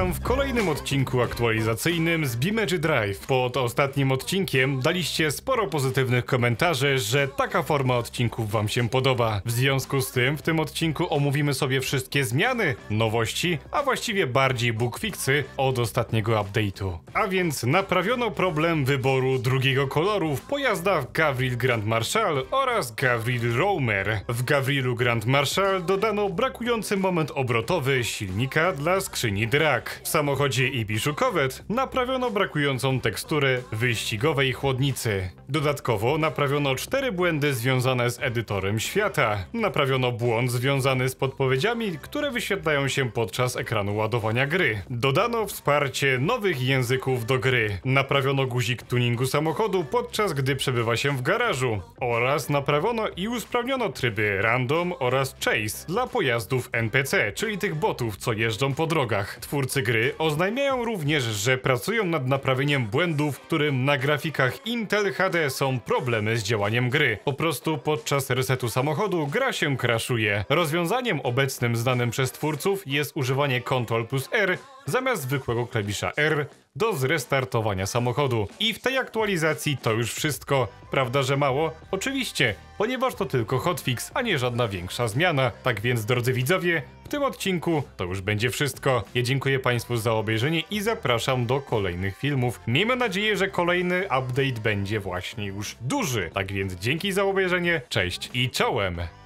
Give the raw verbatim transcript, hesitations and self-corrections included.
witam w kolejnym odcinku aktualizacyjnym z Bimegy Drive. Pod ostatnim odcinkiem daliście sporo pozytywnych komentarzy, że taka forma odcinków wam się podoba. W związku z tym w tym odcinku omówimy sobie wszystkie zmiany, nowości, a właściwie bardziej bugfixy od ostatniego update'u. A więc naprawiono problem wyboru drugiego koloru w pojazdach Gavril Grand Marshal oraz Gavril Roamer. W Gavrilu Grand Marshal dodano brakujący moment obrotowy silnika dla skrzyni drag. W samochodzie Ibishu Covet naprawiono brakującą teksturę wyścigowej chłodnicy. Dodatkowo naprawiono cztery błędy związane z edytorem świata. Naprawiono błąd związany z podpowiedziami, które wyświetlają się podczas ekranu ładowania gry. Dodano wsparcie nowych języków do gry. Naprawiono guzik tuningu samochodu, podczas gdy przebywa się w garażu. Oraz naprawiono i usprawniono tryby Random oraz Chase dla pojazdów N P C, czyli tych botów, co jeżdżą po drogach. Twórcy gry oznajmiają również, że pracują nad naprawieniem błędów, w którym na grafikach Intel H D są problemy z działaniem gry. Po prostu podczas resetu samochodu gra się crashuje. Rozwiązaniem obecnym znanym przez twórców jest używanie Ctrl plus R zamiast zwykłego klawisza R do zrestartowania samochodu. I w tej aktualizacji to już wszystko. Prawda, że mało? Oczywiście, ponieważ to tylko hotfix, a nie żadna większa zmiana. Tak więc, drodzy widzowie, w tym odcinku to już będzie wszystko. Ja dziękuję Państwu za obejrzenie i zapraszam do kolejnych filmów. Miejmy nadzieję, że kolejny update będzie właśnie już duży. Tak więc dzięki za obejrzenie, cześć i czołem!